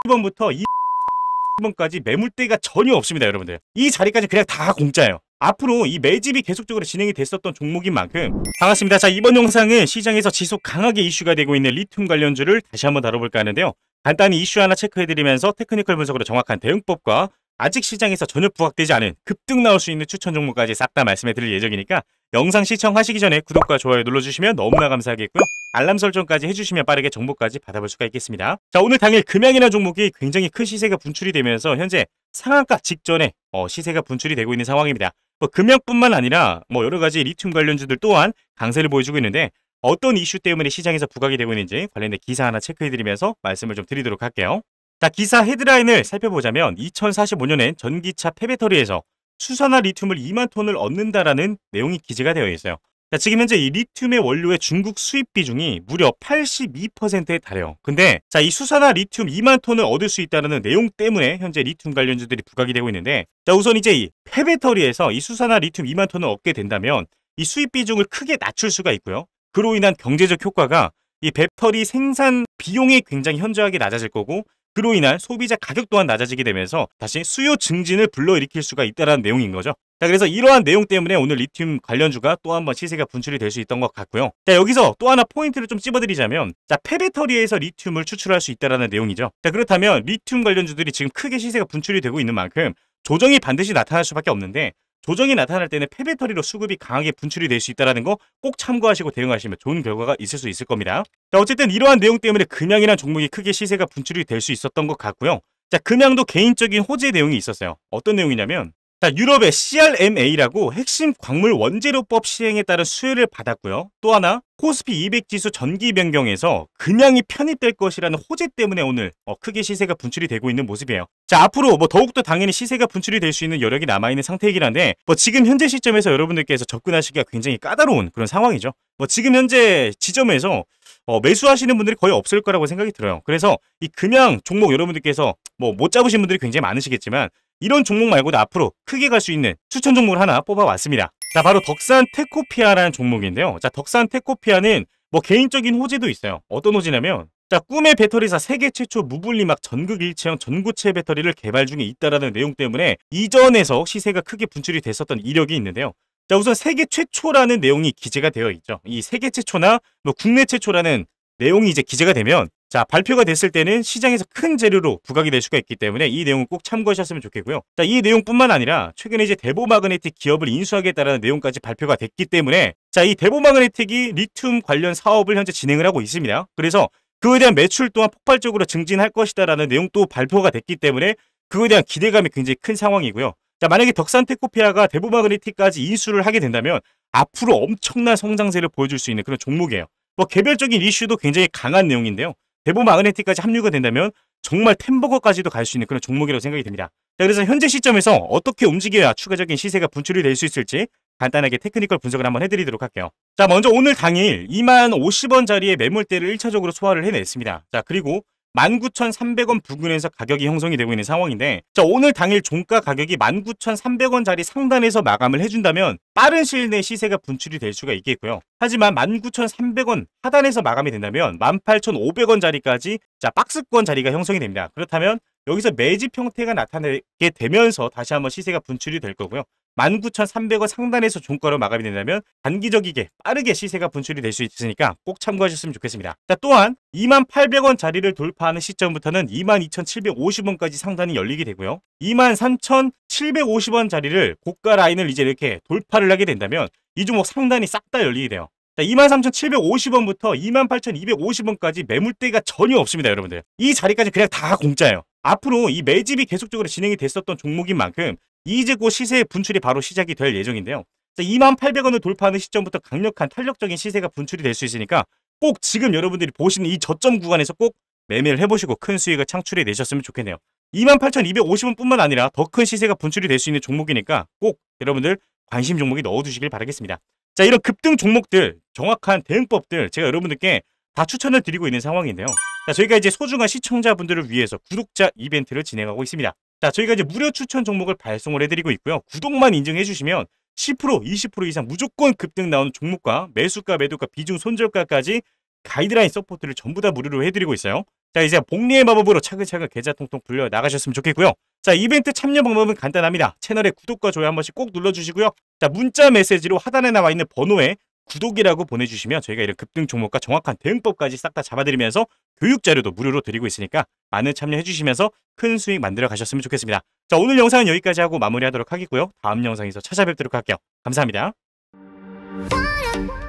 번부터 2번까지 매물대가 전혀 없습니다, 여러분들. 이 자리까지 그냥 다 공짜예요. 앞으로 이 매집이 계속적으로 진행이 됐었던 종목인 만큼 반갑습니다. 자, 이번 영상은 시장에서 지속 강하게 이슈가 되고 있는 리튬 관련주를 다시 한번 다뤄볼까 하는데요. 간단히 이슈 하나 체크해드리면서 테크니컬 분석으로 정확한 대응법과 아직 시장에서 전혀 부각되지 않은 급등 나올 수 있는 추천 종목까지 싹 다 말씀해드릴 예정이니까 영상 시청하시기 전에 구독과 좋아요 눌러주시면 너무나 감사하겠고요. 알람 설정까지 해주시면 빠르게 정보까지 받아볼 수가 있겠습니다. 자, 오늘 당일 금양이라는 종목이 굉장히 큰 시세가 분출이 되면서 현재 상한가 직전에 시세가 분출이 되고 있는 상황입니다. 금양뿐만 아니라 여러가지 리튬 관련주들 또한 강세를 보여주고 있는데 어떤 이슈 때문에 시장에서 부각이 되고 있는지 관련된 기사 하나 체크해드리면서 말씀을 좀 드리도록 할게요. 자, 기사 헤드라인을 살펴보자면 2045년엔 전기차 폐배터리에서 수산화 리튬을 2만 톤을 얻는다라는 내용이 기재가 되어 있어요. 자, 지금 현재 이 리튬의 원료의 중국 수입 비중이 무려 82%에 달해요. 근데 자, 이 수산화 리튬 2만 톤을 얻을 수 있다는 내용 때문에 현재 리튬 관련주들이 부각이 되고 있는데, 자, 우선 이제 이 폐배터리에서 이 수산화 리튬 2만 톤을 얻게 된다면 이 수입 비중을 크게 낮출 수가 있고요. 그로 인한 경제적 효과가 이 배터리 생산 비용이 굉장히 현저하게 낮아질 거고, 그로 인한 소비자 가격 또한 낮아지게 되면서 다시 수요 증진을 불러일으킬 수가 있다는 내용인 거죠. 자, 그래서 이러한 내용 때문에 오늘 리튬 관련주가 또 한번 시세가 분출이 될 수 있던 것 같고요. 자, 여기서 또 하나 포인트를 좀 찝어드리자면, 자, 폐배터리에서 리튬을 추출할 수 있다는 내용이죠. 자, 그렇다면 리튬 관련주들이 지금 크게 시세가 분출이 되고 있는 만큼 조정이 반드시 나타날 수밖에 없는데, 조정이 나타날 때는 폐배터리로 수급이 강하게 분출이 될 수 있다는 거 꼭 참고하시고 대응하시면 좋은 결과가 있을 수 있을 겁니다. 자, 어쨌든 이러한 내용 때문에 금양이라는 종목이 크게 시세가 분출이 될 수 있었던 것 같고요. 자, 금양도 개인적인 호재 내용이 있었어요. 어떤 내용이냐면, 자, 유럽의 CRMA라고 핵심 광물 원재료법 시행에 따른 수혜를 받았고요. 또 하나 코스피 200 지수 전기 변경에서 금양이 편입될 것이라는 호재 때문에 오늘 크게 시세가 분출이 되고 있는 모습이에요. 자, 앞으로 더욱더 당연히 시세가 분출이 될 수 있는 여력이 남아있는 상태이긴 한데 지금 현재 시점에서 여러분들께서 접근하시기가 굉장히 까다로운 그런 상황이죠. 지금 현재 지점에서 매수하시는 분들이 거의 없을 거라고 생각이 들어요. 그래서 이 금양 종목 여러분들께서 못 잡으신 분들이 굉장히 많으시겠지만 이런 종목 말고도 앞으로 크게 갈 수 있는 추천 종목을 하나 뽑아왔습니다. 자, 바로 덕산 테코피아라는 종목인데요. 자, 덕산 테코피아는 개인적인 호재도 있어요. 어떤 호재냐면, 자, 꿈의 배터리사 세계 최초 무분리막 전극 일체형 전고체 배터리를 개발 중에 있다라는 내용 때문에 이전에서 시세가 크게 분출이 됐었던 이력이 있는데요. 자, 우선 세계 최초라는 내용이 기재가 되어 있죠. 이 세계 최초나 국내 최초라는 내용이 이제 기재가 되면, 자, 발표가 됐을 때는 시장에서 큰 재료로 부각이 될 수가 있기 때문에 이 내용을 꼭 참고하셨으면 좋겠고요. 자, 이 내용뿐만 아니라 최근에 이제 대보마그네틱 기업을 인수하겠다라는 내용까지 발표가 됐기 때문에, 자, 이 대보마그네틱이 리튬 관련 사업을 현재 진행을 하고 있습니다. 그래서 그거에 대한 매출 또한 폭발적으로 증진할 것이다라는 내용도 발표가 됐기 때문에 그거에 대한 기대감이 굉장히 큰 상황이고요. 자, 만약에 덕산테코피아가 대보마그네틱까지 인수를 하게 된다면 앞으로 엄청난 성장세를 보여줄 수 있는 그런 종목이에요. 개별적인 이슈도 굉장히 강한 내용인데요. 대보마그네틱까지 합류가 된다면 정말 템버거까지도 갈 수 있는 그런 종목이라고 생각이 듭니다. 자, 그래서 현재 시점에서 어떻게 움직여야 추가적인 시세가 분출이 될 수 있을지 간단하게 테크니컬 분석을 한번 해드리도록 할게요. 자, 먼저 오늘 당일 20,050원짜리의 매물대를 1차적으로 소화를 해냈습니다. 자, 그리고 19,300원 부근에서 가격이 형성이 되고 있는 상황인데, 자, 오늘 당일 종가 가격이 19,300원짜리 상단에서 마감을 해준다면 빠른 시일 내에 시세가 분출이 될 수가 있겠고요. 하지만 19,300원 하단에서 마감이 된다면 18,500원짜리까지 자, 박스권 자리가 형성이 됩니다. 그렇다면 여기서 매집 형태가 나타나게 되면서 다시 한번 시세가 분출이 될 거고요. 19,300원 상단에서 종가로 마감이 된다면 단기적이게 빠르게 시세가 분출이 될 수 있으니까 꼭 참고하셨으면 좋겠습니다. 자, 또한 28,000원 자리를 돌파하는 시점부터는 22,750원까지 상단이 열리게 되고요. 23,750원 자리를 고가 라인을 이제 이렇게 돌파를 하게 된다면 이 종목 상단이 싹 다 열리게 돼요. 23,750원부터 28,250원까지 매물대가 전혀 없습니다, 여러분들. 이 자리까지 그냥 다 공짜예요. 앞으로 이 매집이 계속적으로 진행이 됐었던 종목인 만큼 이제 곧 시세의 분출이 바로 시작이 될 예정인데요. 28,000원을 돌파하는 시점부터 강력한 탄력적인 시세가 분출이 될 수 있으니까 꼭 지금 여러분들이 보시는 이 저점 구간에서 꼭 매매를 해보시고 큰 수익을 창출해 내셨으면 좋겠네요. 28,250원 뿐만 아니라 더 큰 시세가 분출이 될 수 있는 종목이니까 꼭 여러분들 관심 종목에 넣어두시길 바라겠습니다. 자, 이런 급등 종목들, 정확한 대응법들 제가 여러분들께 다 추천을 드리고 있는 상황인데요. 자, 저희가 이제 소중한 시청자분들을 위해서 구독자 이벤트를 진행하고 있습니다. 자, 저희가 이제 무료 추천 종목을 발송을 해드리고 있고요. 구독만 인증해 주시면 10%, 20% 이상 무조건 급등 나오는 종목과 매수가, 매도가, 비중, 손절가까지 가이드라인 서포트를 전부 다 무료로 해드리고 있어요. 자, 이제 복리의 마법으로 차근차근 계좌 통통 굴려 나가셨으면 좋겠고요. 자, 이벤트 참여 방법은 간단합니다. 채널에 구독과 좋아요 한 번씩 꼭 눌러주시고요. 자, 문자 메시지로 하단에 나와 있는 번호에 구독이라고 보내주시면 저희가 이런 급등 종목과 정확한 대응법까지 싹 다 잡아드리면서 교육 자료도 무료로 드리고 있으니까 많은 참여해주시면서 큰 수익 만들어 가셨으면 좋겠습니다. 자, 오늘 영상은 여기까지 하고 마무리하도록 하겠고요. 다음 영상에서 찾아뵙도록 할게요. 감사합니다.